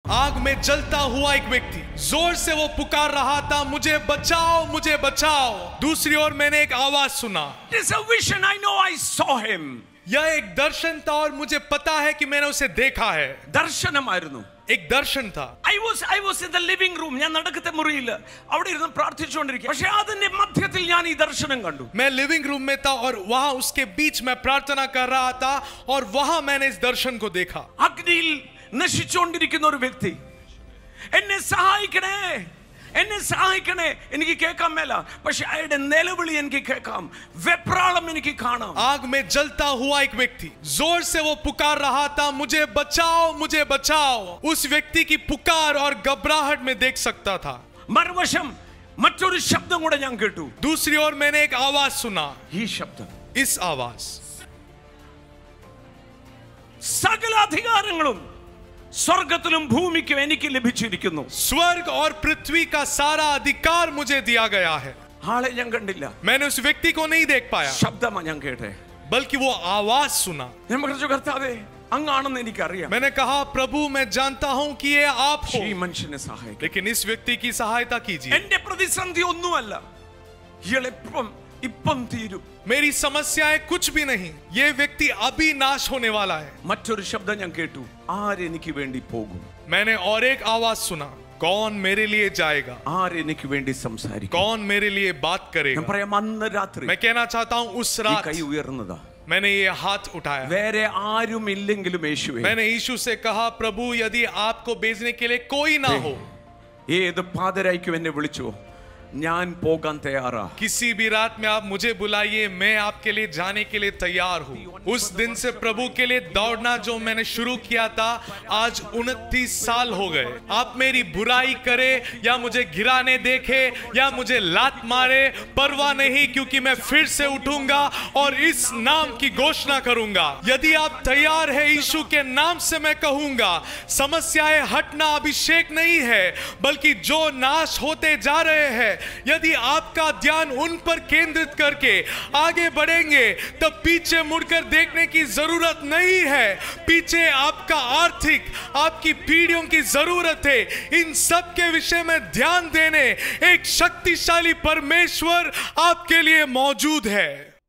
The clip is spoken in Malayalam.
आग में जलता हुआ एक व्यक्ति जोर से वो पुकार रहा था, मुझे बचाओ, मुझे बचाओ। दूसरी ओर मैंने एक आवाज सुना। It is a vision. I know I saw him. यह एक दर्शन था और मुझे पता है कि मैंने उसे देखा है। ദർശനമായിരുന്നു. एक दर्शन था। I was in the living room. ഞാൻ നടക്കത്തെ മുറിയിൽ അവിടെ ഇരുന്ന് പ്രാർത്ഥിച്ചുകൊണ്ടിരിക്കുക. പക്ഷേ അതിന്റെ മധ്യത്തിൽ ഞാൻ ഈ ദർശനം കണ്ടു. मैं लिविंग रूम में था और वहां उसके बीच में प्रार्थना कर रहा था और वहां मैंने इस दर्शन को देखा। അഗ്നിയിൽ നശിച്ചുകൊണ്ടിരിക്കുന്ന ഒരു വ്യക്തി, എന്നെ സഹായിക്കണേ, എന്നെ സഹായിക്കണേ, എനിക്ക് കേൾക്കാൻ മേല, പക്ഷെ അയാളുടെ നിലവിളി എനിക്ക് കേൾക്കാം, വെപ്രാളം എനിക്ക് കാണാം। आग में जलता हुआ एक व्यक्ति जोर से वो पुकार रहा था, मुझे बचाओ, मुझे बचाओ। उस व्यक्ति की पुकार और घबराहट में देख सकता था। മറുവശം മറ്റൊരു ശബ്ദം കൂടെ ഞാൻ കേട്ടു. दूसरी ओर मैंने एक आवाज सुना। ഈ ശബ്ദം, इस आवाज, സകല അധികാരങ്ങളും സ്വർഗ്ഗത്തിലും ഭൂമിക്കും എനിക്ക് ലഭിച്ചിരിക്കുന്നു. स्वर्ग और पृथ्वी का सारा अधिकार मुझे दिया गया है। ആളെ ഞാൻ കണ്ടില്ല, मैंने उस व्यक्ति को नहीं देख पाया, ശബ്ദമാ ഞാൻ കേട്ടെ. बल्कि वो आवाज सुना। ഞാൻ പറഞ്ഞു, കർത്താവേ അങ്ങാണെന്ന് എനിക്കറിയാം, मैंने कहा, प्रभु मैं जानता हूं कि ये आप हो, ഈ മനുഷ്യനെ സഹായിക്കും. लेकिन इस व्यक्ति की सहायता कीजिए। എന്റെ പ്രതിസന്ധി ഒന്നുമല്ല, ഇയാൾ ഇപ്പം തീരും. मेरी समस्याएं कुछ भी नहीं, ये व्यक्ति अभी नाश होने वाला है। മറ്റൊരു ശബ്ദം ഞാൻ കേട്ടു, ആരെനിക്ക് വേണ്ടി പോകും? मैंने और एक आवाज सुना, कौन मेरे लिए जाएगा, ആരെനിക്ക് വേണ്ടി സംസാരിക്കും? कौन मेरे लिए बात ഞാൻ करेगा। പറയാം, അന്ന് രാത്രി मैं कहना चाहता हूं उस ഈ रात കൈ ഉയർന്നതാ. मैंने ये हाथ उठाया। വേറെ ആരും ഇല്ലെങ്കിലും യേശുവേ, मैंने यीशु से कहा, प्रभु यदि आपको भेजने के लिए कोई ना हो, ഏത് പാതിരായ്ക്കും എന്നെ വിളിച്ചോ, ഞാൻ പോകാൻ തയ്യാറാ. किसी भी रात में आप मुझे बुलाइए, मैं आपके लिए जाने के लिए तैयार हूँ। उस दिन से प्रभु के लिए दौड़ना जो मैंने शुरू किया था, आज 29 साल हो गए। आप मेरी बुराई करे या मुझे गिराने देखे या मुझे लात मारे, परवाह नहीं, क्योंकि मैं फिर से उठूंगा और इस नाम की घोषणा करूंगा। यदि आप तैयार है, यीशु के नाम से मैं कहूंगा, समस्याएं हटना अभिषेक नहीं है, बल्कि जो नाश होते जा रहे हैं, यदि आपका ध्यान उन पर केंद्रित करके आगे बढ़ेंगे, तब पीछे मुड़कर देखने की जरूरत नहीं है। पीछे आपका आर्थिक, आपकी पीढ़ियों की जरूरत है। इन सब के विषय में ध्यान देने एक शक्तिशाली परमेश्वर आपके लिए मौजूद है।